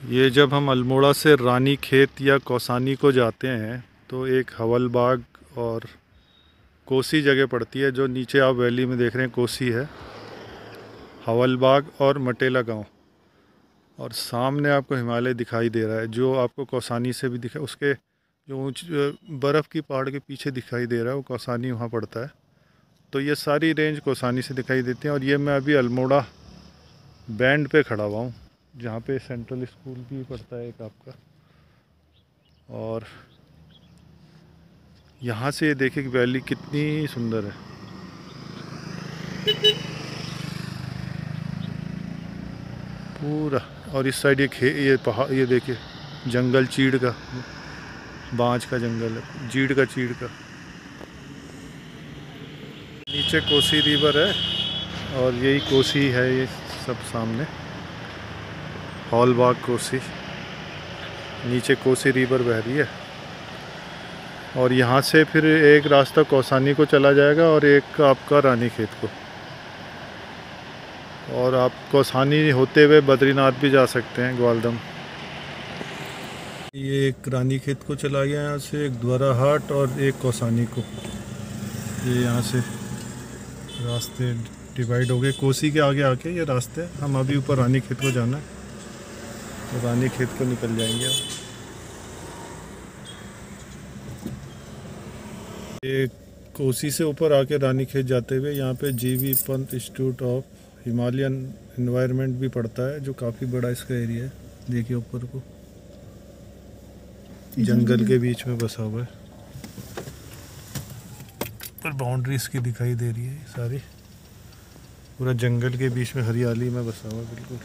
ये जब हम अल्मोड़ा से रानी खेत या कौसानी को जाते हैं तो एक हवलबाग और कोसी जगह पड़ती है। जो नीचे आप वैली में देख रहे हैं कोसी है, हवलबाग और मटेला गांव, और सामने आपको हिमालय दिखाई दे रहा है जो आपको कौसानी से भी दिखा। उसके जो बर्फ़ की पहाड़ के पीछे दिखाई दे रहा है वो कौसानी वहाँ पड़ता है। तो ये सारी रेंज कौसानी से दिखाई देती हैं। और ये मैं अभी अल्मोड़ा बैंड पे खड़ा हुआ हूँ जहाँ पे सेंट्रल स्कूल भी पड़ता है एक आपका। और यहाँ से ये देखिए कि वैली कितनी सुंदर है। पूरा, और इस साइड ये पहाड़, ये देखिए जंगल, चीड़ का, बांज का जंगल है, जीड़ का, चीड़ का। नीचे कोसी रिवर है और यही कोसी है, ये सब सामने हॉलबाग कोसी, नीचे कोसी रिवर बह रही है। और यहाँ से फिर एक रास्ता कौसानी को चला जाएगा और एक आपका रानी खेत को। और आप कौसानी होते हुए बद्रीनाथ भी जा सकते हैं, ग्वालदम। ये एक रानी खेत को चला गया यहाँ से, एक द्वाराहाट और एक कौसानी को। ये यहाँ से रास्ते डिवाइड हो गए। कोसी के आगे आके ये रास्ते, हम अभी ऊपर रानी खेत को जाना है तो रानी खेत को निकल जाएंगे अब। ये कोसी से ऊपर आके रानी खेत जाते हुए यहाँ पे GV Pant institute of Himalayan environment भी पड़ता है, जो काफ़ी बड़ा इसका एरिया है। देखिए ऊपर को जंगल के बीच में बसा हुआ है, पर बाउंड्री इसकी दिखाई दे रही है सारी, पूरा जंगल के बीच में हरियाली में बसा हुआ है बिल्कुल।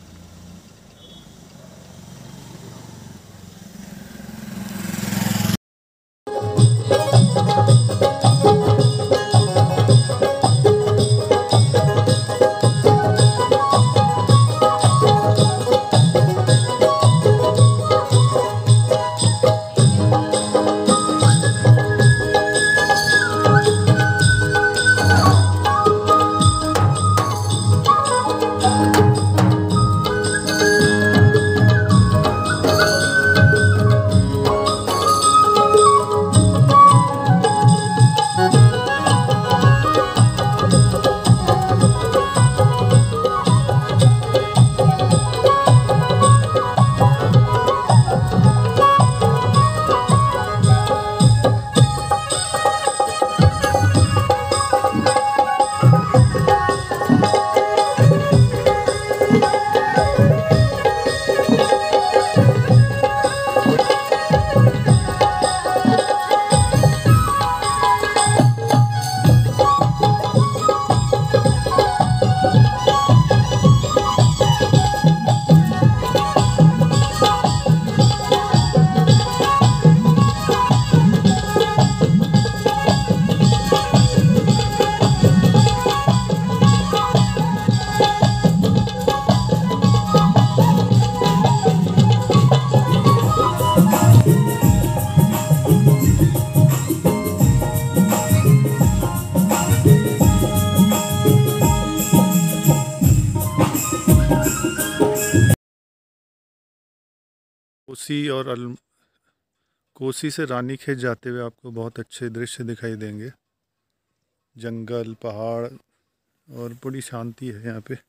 कोसी से रानी खेत जाते हुए आपको बहुत अच्छे दृश्य दिखाई देंगे, जंगल, पहाड़, और बड़ी शांति है यहाँ पे,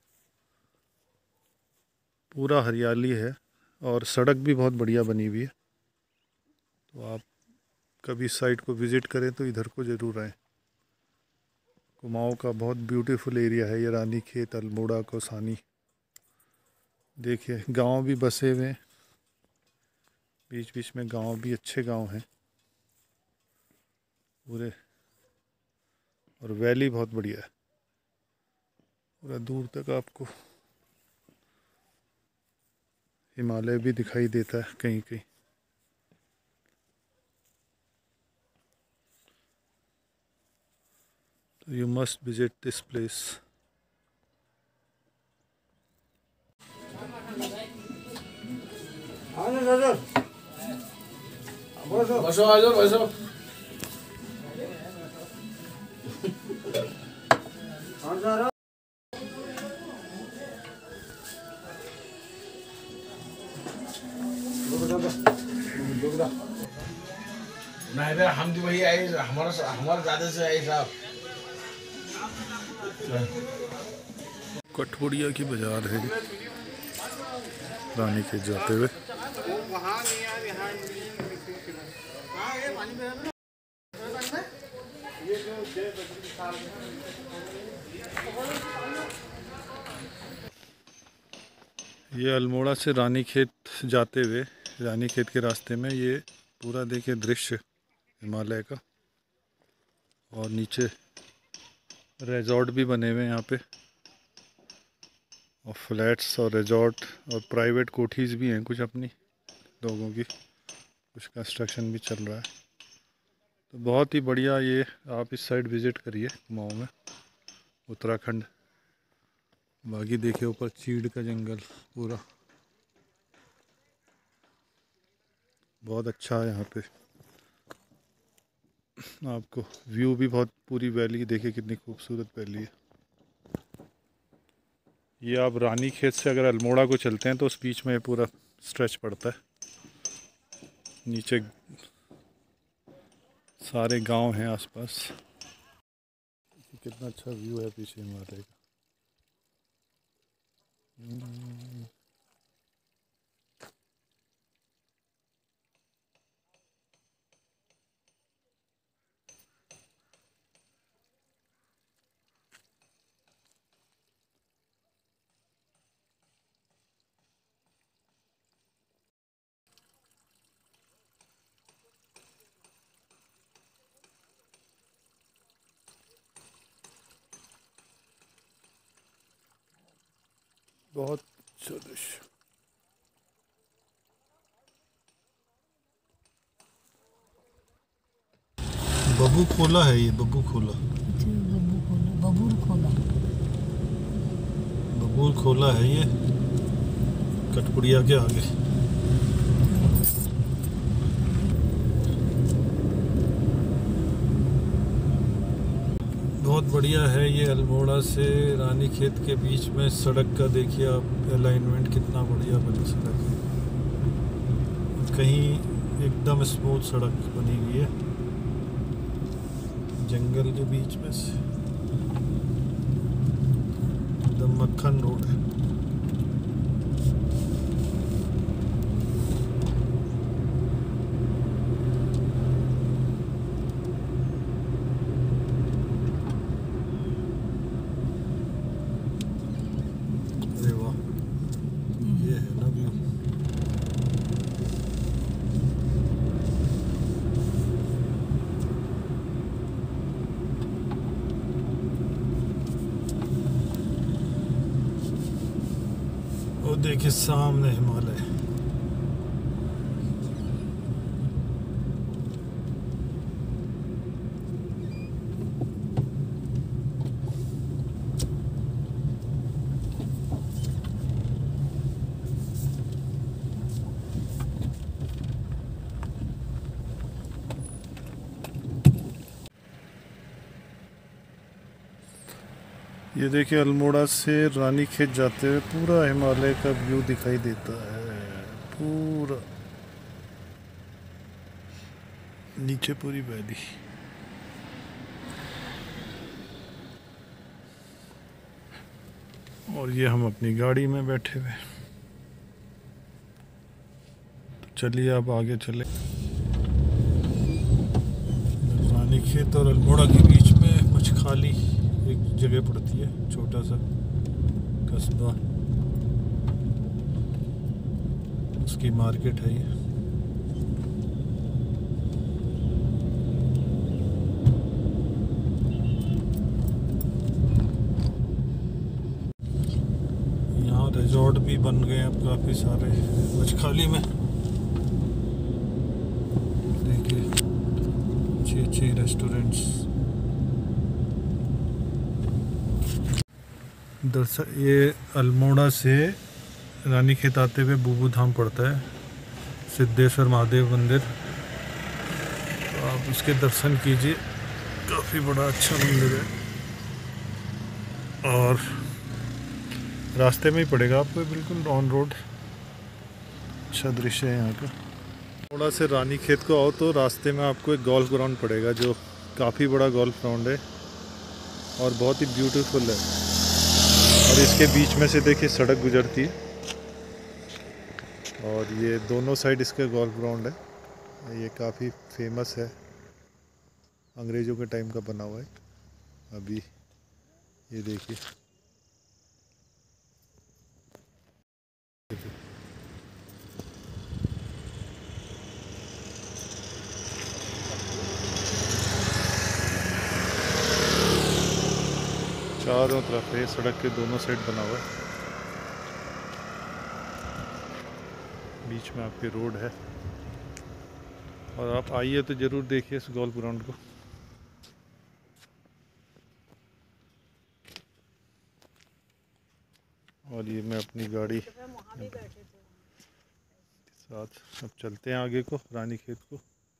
पूरा हरियाली है। और सड़क भी बहुत बढ़िया बनी हुई है, तो आप कभी इस साइड को विज़िट करें तो इधर को ज़रूर आएँ। कुमाऊँ का बहुत ब्यूटीफुल एरिया है ये रानी खेत, अल्मोड़ा, कौसानी। देखिए गांव भी बसे हुए हैं, बीच बीच में गांव भी, अच्छे गांव हैं पूरे। और वैली बहुत बढ़िया है, पूरा दूर तक आपको हिमालय भी दिखाई देता है कहीं कहीं। तो you must visit this place. बसो आ जाओ बसो। नहीं रे हम जो वही आए हमारा ज्यादा से आए साहब। कठपुड़िया की बाजार है रानीखेत जाते हुए। ये अल्मोड़ा से रानीखेत जाते हुए रानीखेत के रास्ते में ये पूरा देखिए दृश्य हिमालय का, और नीचे रिजॉर्ट भी बने हुए हैं यहाँ पे, और फ्लैट्स और रिजॉर्ट और प्राइवेट कोठीज़ भी हैं कुछ अपनी लोगों की, कुछ कंस्ट्रक्शन भी चल रहा है। तो बहुत ही बढ़िया, ये आप इस साइड विज़िट करिए कुमाऊँ में, उत्तराखंड। बाकी देखिए ऊपर चीड़ का जंगल पूरा बहुत अच्छा है यहाँ पे, आपको व्यू भी बहुत, पूरी वैली देखिए कितनी खूबसूरत वैली है। ये आप रानीखेत से अगर अल्मोड़ा को चलते हैं तो उस बीच में पूरा स्ट्रेच पड़ता है, नीचे सारे गांव हैं आसपास। कितना अच्छा व्यू है पीछे हिमालय का। बहुत अच्छा दृश्य। बबू खोला है, ये बबू खोला, बबूल खोला है ये कठपुड़िया के आगे। बहुत बढ़िया है ये अल्मोड़ा से रानीखेत के बीच में सड़क का देखिए आप अलाइनमेंट, कितना बढ़िया बनी सड़क है, कहीं एकदम स्मूथ सड़क बनी हुई है जंगल के बीच में से, एकदम मक्खन रोड है। अरे वाह, ये है ना व्यू। वो देखिए सामने हिमालय। ये देखिए अल्मोड़ा से रानीखेत जाते हुए पूरा हिमालय का व्यू दिखाई देता है, पूरा नीचे पूरी वैली। और ये हम अपनी गाड़ी में बैठे हुए, तो चलिए अब आगे चले। रानीखेत और अल्मोड़ा के बीच में मछखाली एक जगह पड़ती है, छोटा सा कस्बा, उसकी मार्केट है ये। यहाँ रिजॉर्ट भी बन गए अब काफ़ी सारे मछखाली में, देखिए अच्छे अच्छे रेस्टोरेंट्स। दरअसल ये अल्मोड़ा से रानीखेत आते हुए बूबू धाम पड़ता है, सिद्धेश्वर महादेव मंदिर, तो आप उसके दर्शन कीजिए, काफ़ी बड़ा अच्छा मंदिर है, और रास्ते में ही पड़ेगा आपको बिल्कुल ऑन रोड। अच्छा दृश्य है यहाँ का। थोड़ा से रानी खेत को आओ तो रास्ते में आपको एक गोल्फ ग्राउंड पड़ेगा, जो काफ़ी बड़ा गोल्फ ग्राउंड है और बहुत ही ब्यूटीफुल है। और इसके बीच में से देखिए सड़क गुजरती है और ये दोनों साइड इसका गोल्फ ग्राउंड है। ये काफ़ी फेमस है, अंग्रेज़ों के टाइम का बना हुआ है। अभी ये देखिए, चारों तरफ है, सड़क के दोनों साइड बना हुआ है। बीच में आपके रोड है और आप आइए तो ज़रूर देखिए इस गोल्फ ग्राउंड को। और ये मैं अपनी गाड़ी के साथ अब चलते हैं आगे को, रानी खेत को।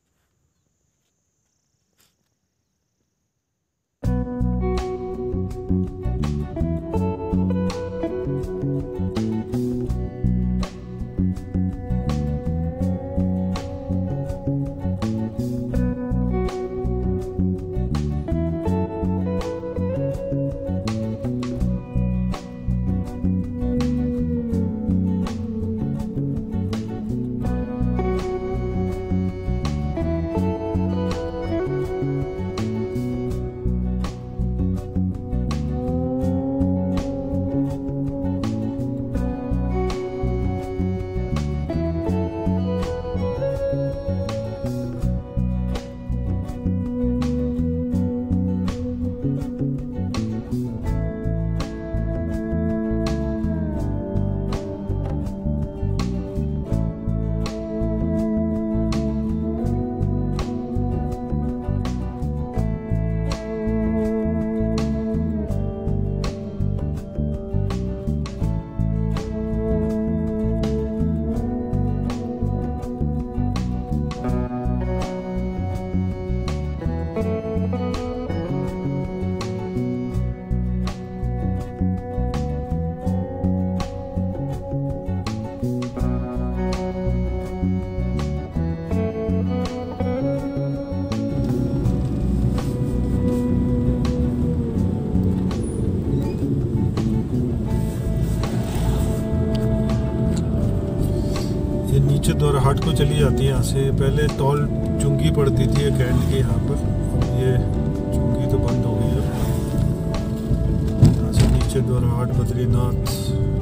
नीचे दोराहाट को चली जाती है। यहाँ से पहले टॉल चुंगी पड़ती थी कैंट के यहाँ पर, अब ये चुंगी तो बंद हो गई है। यहाँ से नीचे दोराहाट, बद्रीनाथ,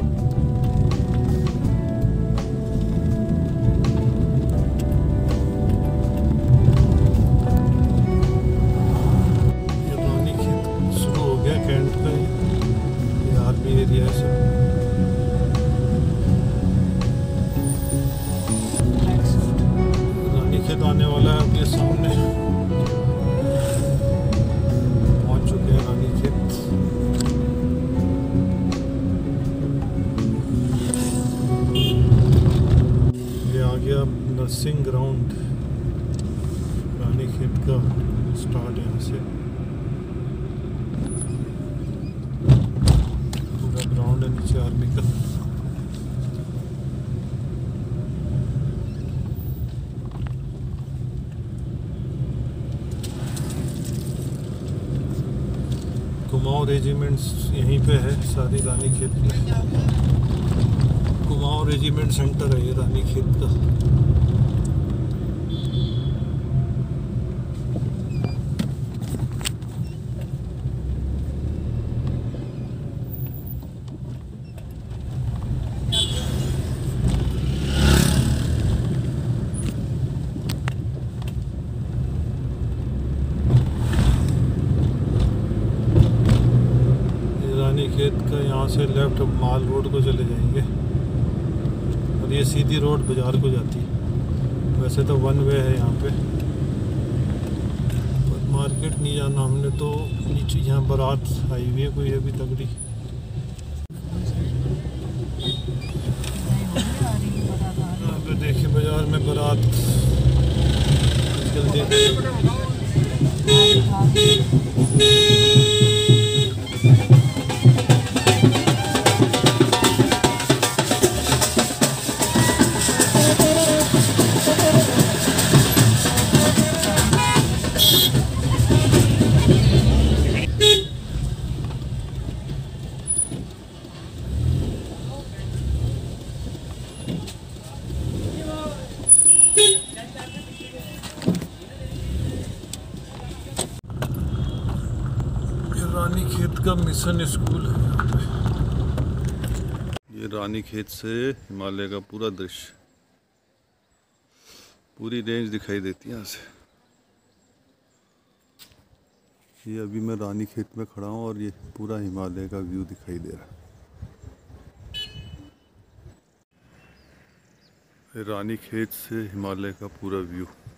ये रानी खेत शुरू हो गया कैंट का। ये आर्मी एरिया है सब। खेत आने वाला है, अब ये सामने पहुंच चुके हैं रानी खेत। ये आ गया नर्सिंग ग्राउंड, रानी खेत का स्टार्ट यहाँ से। पूरा ग्राउंड है नीचे आर्मी का। कुमाऊं रेजिमेंट्स यहीं पे है सारी रानी खेत में। कुमाऊं रेजिमेंट सेंटर है ये रानी खेत का। खेत का यहाँ से लेफ्ट माल रोड को चले जाएंगे और ये सीधी रोड बाज़ार को जाती है। वैसे तो वन वे है यहाँ पे, पर मार्केट नहीं जाना हमने, तो नीचे यहाँ बारात हाईवे कोई है भी तगड़ी। यहाँ पे देखिए बाज़ार में बारात जल्दी। का मिशन स्कूल है यहाँ पे। ये रानीखेत से हिमालय का पूरा दृश्य, पूरी रेंज दिखाई देती है यहाँ से। ये अभी मैं रानीखेत में खड़ा हूँ और ये पूरा हिमालय का व्यू दिखाई दे रहा है। रानीखेत से हिमालय का पूरा व्यू।